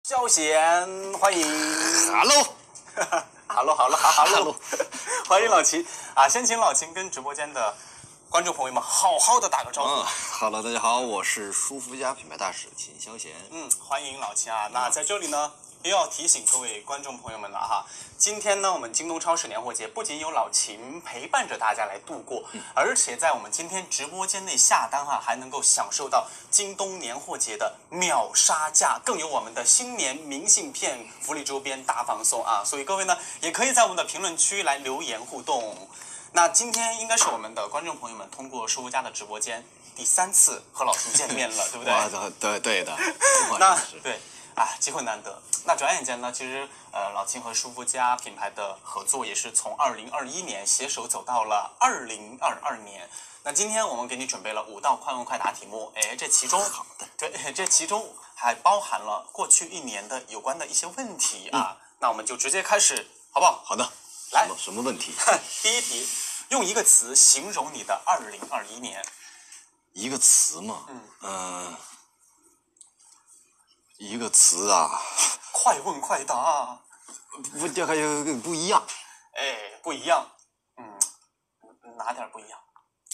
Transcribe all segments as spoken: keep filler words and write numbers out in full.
焦贤，欢迎。 Hello，Hello，Hello，Hello， 欢迎老秦啊！先请老秦跟直播间的观众朋友们好好的打个招呼。 嗯 ，Hello， 大家好，我是舒肤佳品牌大使秦霄贤。 嗯，欢迎老秦啊！那在这里呢，又要提醒各位观众朋友们了哈。今天呢，我们京东超市年货节不仅有老秦陪伴着大家来度过，嗯、而且在我们今天直播间内下单哈，还能够享受到京东年货节的秒杀价，更有我们的新年明信片、福利周边大放送啊！所以各位呢，也可以在我们的评论区来留言互动。那今天应该是我们的观众朋友们通过舒肤佳的直播间第三次和老秦见面了，对不对？ 对对的。 那对。啊，机会难得。那转眼间呢，其实呃，老秦和舒肤佳品牌的合作也是从二零二一年携手走到了二零二二年。那今天我们给你准备了五道快问快答题目，哎，这其中好的，对，这其中还包含了过去一年的有关的一些问题啊。嗯、那我们就直接开始，好不好？ 好的。 来， 什么什么问题？ 第一题，用一个词形容你的二零二一年。 一个词嘛， 嗯。 呃一个词啊， 快问快答， 不，这还有不一样， 哎，不一样，嗯，哪点不一样？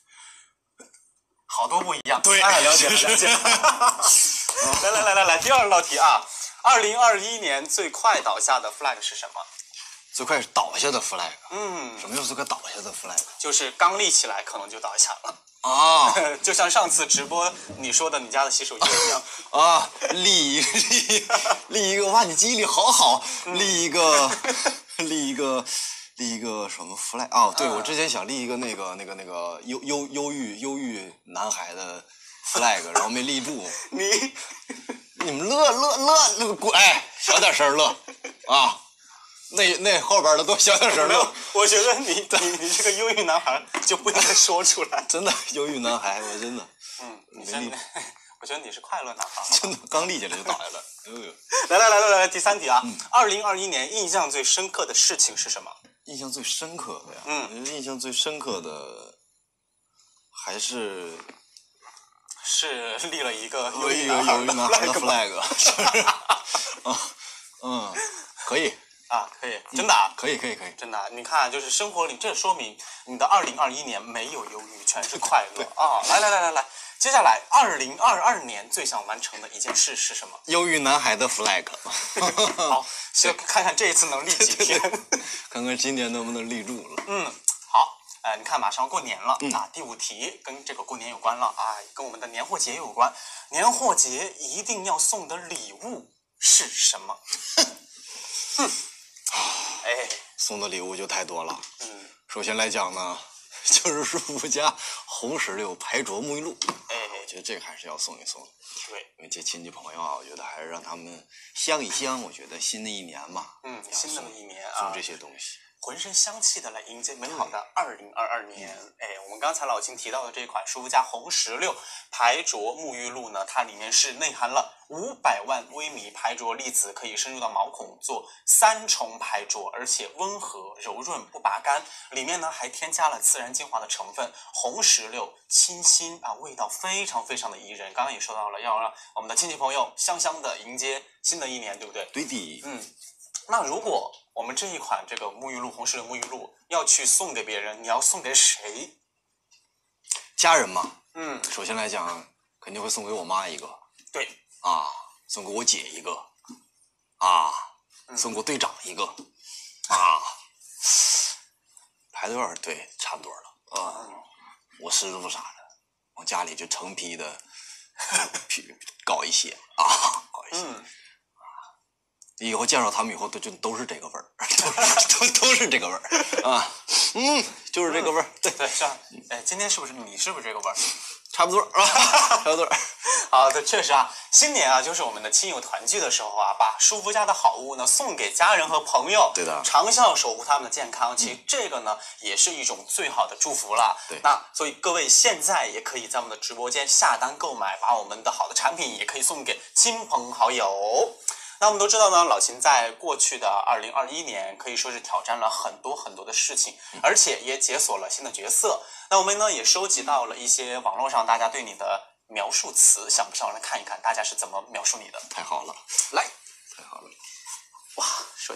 好多不一样， 对， 哎，了解了，了解了。来来来来来，第二道题啊，二零二一年最快倒下的 flag 是什么？ 最快倒下的 flag， 嗯， 什么叫最快倒下的 flag？ 就是刚立起来可能就倒下了。 啊， 就像上次直播你说的你家的洗手间一样啊，立立立一个，哇，你记忆力好好，立一个立一个立一个什么 flag 啊？对，我之前想立一个那个那个那个忧忧忧郁忧郁男孩的 flag， 然后没立住。 你你们乐乐乐那个滚，哎，小点声乐啊！那那后边的都小点声乐。 我觉得你你你这个忧郁男孩就不应该说出来。 真的忧郁男孩，我真的。 嗯，你真的，我觉得你是快乐男孩。 真的，刚立起来就倒下了。哎呦呦！ 来来来来来，第三题啊，二零二一年印象最深刻的事情是什么？ 印象最深刻的呀， 嗯， 我觉得印象最深刻的还是是立了一个忧郁男孩的 flag。啊，嗯，可以。 啊，可以，真的、啊嗯，可以，可以，可以， 真的、啊。你看，就是生活里，这说明你的二零二一年没有忧郁，全是快乐啊！来来来来来，接下来二零二二年最想完成的一件事是什么？ 忧郁男孩的 flag。 好，先看看这一次能立几天， 对对对，看看今年能不能立住了。 嗯，好，呃，你看马上过年了、 嗯、 啊，第五题跟这个过年有关了啊，跟我们的年货节有关。年货节一定要送的礼物是什么？哼。哎， 送的礼物就太多了。 嗯， 首先来讲呢，就是舒肤佳红石榴排浊沐浴露。 哎， 我觉得这个还是要送一送。 对， 因为这亲戚朋友啊，我觉得还是让他们香一香。我觉得新的一年嘛， 嗯，新的一年啊， 送这些东西， 浑身香气的来迎接美好的二零二二年。哎，我们刚才老秦提到的这款舒肤佳红石榴排浊沐浴露呢，它里面是内含了五百万微米排浊粒子，可以深入到毛孔做三重排浊，而且温和柔润不拔干。里面呢还添加了自然精华的成分，红石榴清新啊，味道非常非常的宜人。刚刚也说到了，要让我们的亲戚朋友香香的迎接新的一年，对不对？ 对的。 嗯，那如果我们这一款这个沐浴露红石榴沐浴露要去送给别人，你要送给谁？ 家人嘛。 嗯， 首先来讲，肯定会送给我妈一个。 对。 啊，送给我姐一个。啊， 嗯、 送给我队长一个。啊，排队儿对，差不多了。啊，嗯、我师傅啥的，往家里就成批的，搞一些啊，搞一些。 嗯。 以后见着他们以后都就都是这个味儿，都都都是这个味儿啊，嗯，就是这个味儿，对对，是啊，哎，今天是不是你是不是这个味儿？ 差不多啊，差不多。 好的，确实啊，新年啊，就是我们的亲友团聚的时候啊，把舒肤佳的好物呢送给家人和朋友， 对的， 长效守护他们的健康。其实这个呢，也是一种最好的祝福了。 对， 那所以各位现在也可以在我们的直播间下单购买，把我们的好的产品也可以送给亲朋好友。那我们都知道呢，老秦在过去的二零二一年可以说是挑战了很多很多的事情，而且也解锁了新的角色。那我们呢也收集到了一些网络上大家对你的描述词，想不想来看一看大家是怎么描述你的？ 太好了， 来，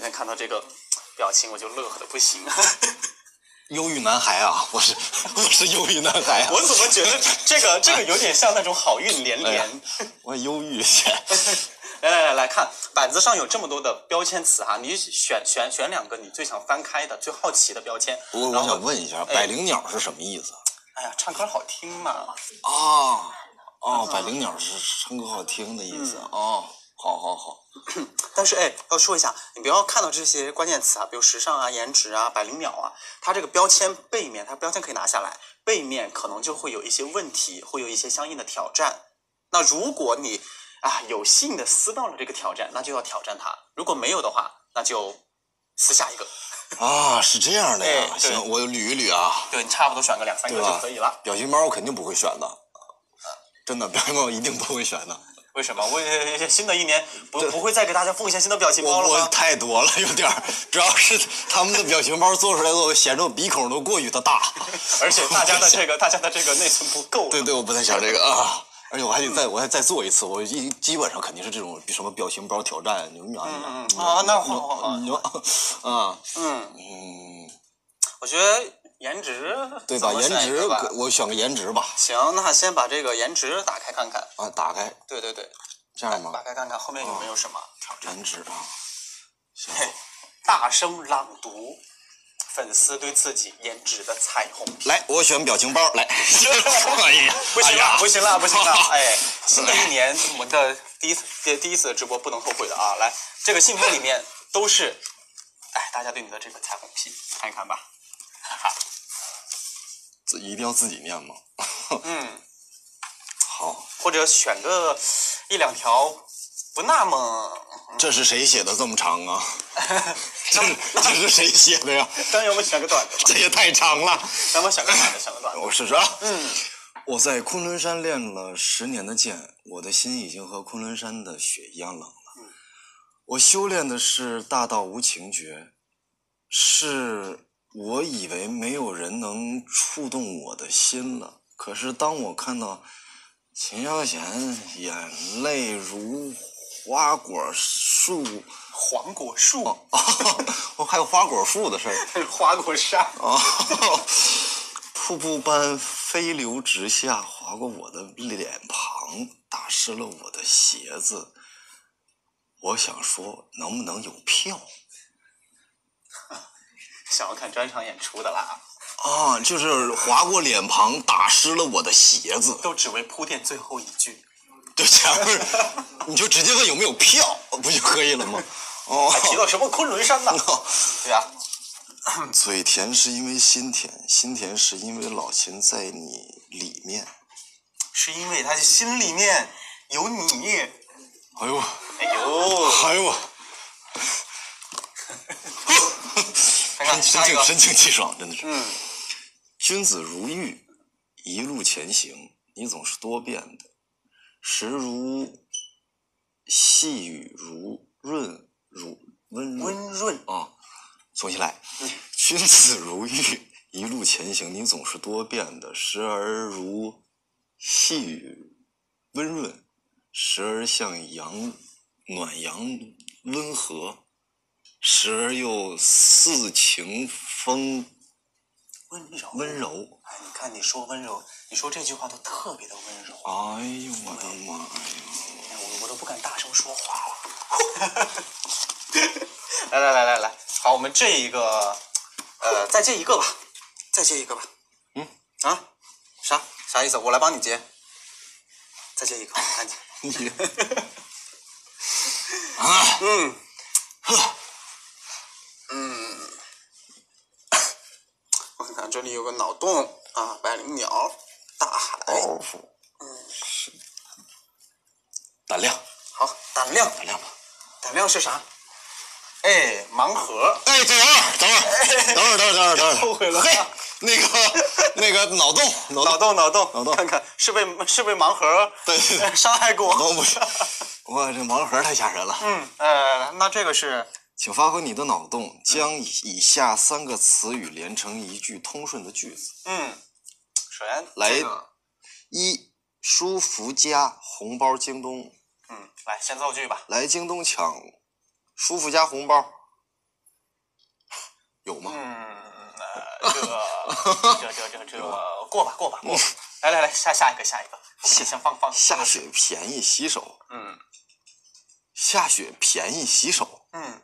先看到这个表情我就乐呵的不行。 忧郁男孩啊，我是我是忧郁男孩啊。 我怎么觉得这个这个有点像那种好运连连？ 哎、我忧郁一下。 来来来来看板子上有这么多的标签词哈，你选选选两个你最想翻开的、最好奇的标签。 我我想问一下， 哎、 百灵鸟是什么意思？ 哎呀，唱歌好听嘛。 啊哦，百灵鸟是唱歌好听的意思、嗯、哦。好好好， 但是哎，要说一下，你不要看到这些关键词啊，比如时尚啊、颜值啊、百灵鸟啊，它这个标签背面，它标签可以拿下来，背面可能就会有一些问题，会有一些相应的挑战。那如果你啊有幸的撕到了这个挑战，那就要挑战它；如果没有的话，那就撕下一个。 啊，是这样的呀。 哎、 行，我捋一捋啊。 对，你差不多选个两三个就可以了。 表情包我肯定不会选的，真的，表情包我一定不会选的。 为什么？我新的一年不不会再给大家奉献新的表情包了吗？ 我我太多了，有点儿，主要是他们的表情包做出来都显得我鼻孔都过于的大， 而且大家的这个大家的这个内存不够。 对对，我不太想这个啊，而且我还得再我还再做一次，我一基本上肯定是这种什么表情包挑战，你们嗯嗯啊，那好好好， 你啊嗯嗯， 我觉得。颜值对吧？颜值我选个颜值吧。 行，那先把这个颜值打开看看。 啊，打开。 对对对， 这样吗？ 打开看看后面有没有什么挑战。 颜值啊。 嘿，大声朗读粉丝对自己颜值的彩虹。 来，我选表情包来。哎呀， 不行了，不行了，不行了！哎，新的一年我们的第一次第一次的直播不能后悔的啊！来，这个信封里面都是，哎，大家对你的这个彩虹屁看一看吧。哈。 自己一定要自己念吗？ 嗯， 好， 或者选个一两条不那么…… 这是谁写的这么长啊？这是这是谁写的呀？ 咱要不选个短的？ 这也太长了。 咱们选个短的，选个短的。 我试试啊。 嗯， 我在昆仑山练了十年的剑，我的心已经和昆仑山的雪一样冷了。 嗯， 我修炼的是大道无情诀，是。我以为没有人能触动我的心了，可是当我看到秦霄贤眼泪如花果树， 黄果树， 哦，哦还有花果树的事儿， 还有花果山， 哦，瀑布般飞流直下，划过我的脸庞，打湿了我的鞋子。我想说，能不能有票？ 想要看专场演出的啦啊，就是划过脸庞，打湿了我的鞋子， 都只为铺垫最后一句。 对，前面你就直接问有没有票，不就可以了吗？哦， 还提到什么昆仑山呢？对啊， 嘴甜是因为心甜，心甜是因为老秦在你里面， 是因为他的心里面有你。 哎呦， 哎呦， 哎呦。 看看神清神清气爽，真的是。 嗯， 君子如玉，一路前行，你总是多变的，时如细雨，如润如温润温润啊。重新来， 嗯、 君子如玉，一路前行，你总是多变的，时而如细雨温润，时而像阳暖阳温和。时而又似情风温柔， 温柔。 哎，你看，你说温柔，你说这句话都特别的温柔。 哎呦我的妈呀！ 哎，我我都不敢大声说话了。来来来来来，好，我们这一个，呃，再接一个吧，再接一个吧。 嗯啊，啥啥意思？我来帮你接。再接一个，看见。 你啊， 嗯，呵。嗯，我看看这里有个脑洞啊，百灵鸟，大海， 嗯，是胆量， 好，胆量， 胆量吧， 胆量是啥？哎，盲盒， 哎，等会儿，等会儿，等会儿，等会儿，等会儿，等会儿， 后悔了， 嘿，那个，那个脑洞， 脑洞，脑洞， 脑洞， 看看是被是被盲盒对对对伤害过， 都不是，哇，这盲盒太吓人了， 嗯，呃，那这个是。 请发挥你的脑洞，将以下三个词语连成一句通顺的句子。 嗯，首先来， 这个、 一舒肤佳，红包京东。 嗯，来先造句吧。 来京东抢舒肤佳红包。 有吗？ 嗯，呃，这这这这这过吧过吧过吧。来来来，下下一个下一个，先先放放。 下雪便宜洗手。 嗯。 下雪便宜洗手。 嗯。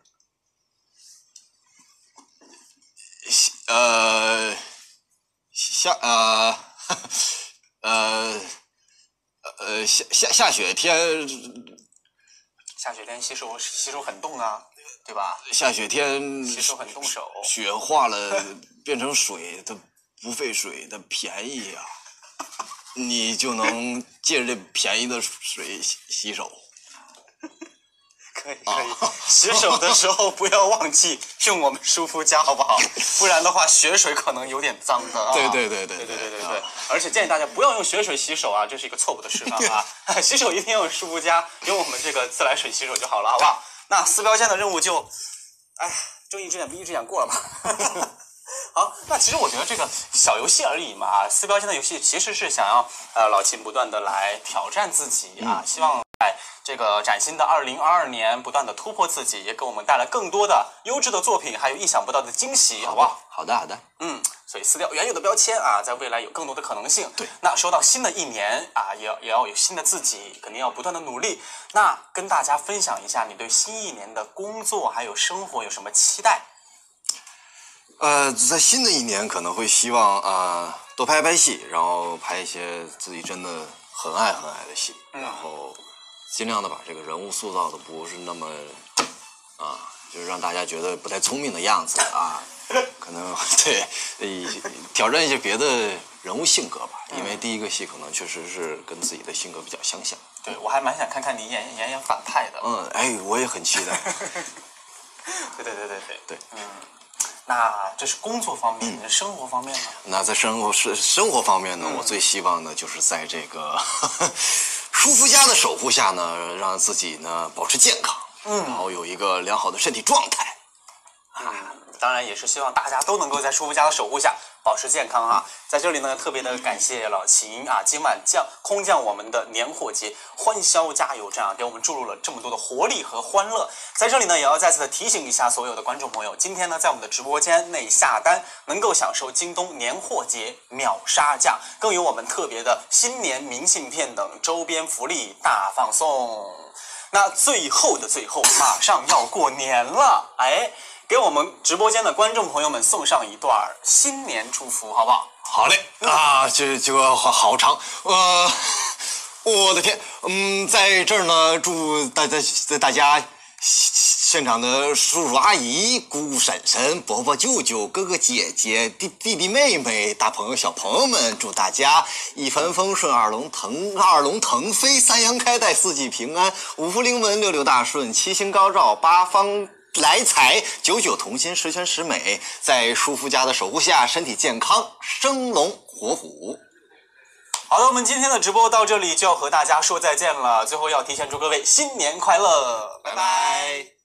呃，下呃呃呃下下下雪天， 下雪天洗手洗手很冻啊，对吧？ 下雪天洗手很动手， 雪化了变成水，它不费水，它便宜呀、啊，你就能借着这便宜的水洗洗手。 可以可以，洗手的时候不要忘记用我们舒肤佳，好不好？不然的话，雪水可能有点脏的啊。 对对对对对对对对对，而且建议大家不要用雪水洗手啊，这是一个错误的示范啊！洗手一定要用舒肤佳，用我们这个自来水洗手就好了，好不好？那四标签的任务就，哎，睁一只眼闭一只眼过了吧。好，那其实我觉得这个小游戏而已嘛，四标签的游戏其实是想要呃老秦不断的来挑战自己啊，希望在这个崭新的二零二二年不断的突破自己，也给我们带来更多的优质的作品，还有意想不到的惊喜，好不好？ 好的好的。 嗯，所以撕掉原有的标签啊，在未来有更多的可能性。 对， 那说到新的一年啊，也要也要有新的自己，肯定要不断的努力。那跟大家分享一下，你对新一年的工作还有生活有什么期待？ 呃，在新的一年可能会希望啊、呃、多拍拍戏，然后拍一些自己真的很爱很爱的戏， 嗯、 然后尽量的把这个人物塑造的不是那么啊，就是让大家觉得不太聪明的样子啊，可能对，挑战一些别的人物性格吧，因为第一个戏可能确实是跟自己的性格比较相像。 对，我还蛮想看看你演演演反派的。 嗯，哎，我也很期待。 对对对对对对， 嗯。那这是工作方面，你的生活方面呢？ 那在生活是生活方面呢、 嗯， 我最希望的就是在这个舒肤佳的守护下呢，让自己呢保持健康， 嗯， 然后有一个良好的身体状态。 啊，当然也是希望大家都能够在舒肤佳的守护下保持健康哈。在这里呢，特别的感谢老秦啊，今晚降空降我们的年货节欢销加油站啊，给我们注入了这么多的活力和欢乐。在这里呢，也要再次的提醒一下所有的观众朋友，今天呢，在我们的直播间内下单，能够享受京东年货节秒杀价，更有我们特别的新年明信片等周边福利大放送。那最后的最后，马上要过年了，哎。给我们直播间的观众朋友们送上一段新年祝福，好不好？ 好嘞，啊，这这个好好长，呃，我的天，嗯，在这儿呢，祝大家大家现场的叔叔阿姨、姑姑婶婶、伯伯舅舅、哥哥姐姐、弟弟弟妹妹、大朋友小朋友们，祝大家一帆风顺，二龙腾二龙腾飞，三阳开泰，四季平安，五福临门，六六大顺，七星高照，八方来财，九九同心，十全十美，在舒肤佳的守护下，身体健康，生龙活虎。 好的，我们今天的直播到这里就要和大家说再见了。最后要提前祝各位新年快乐，拜拜。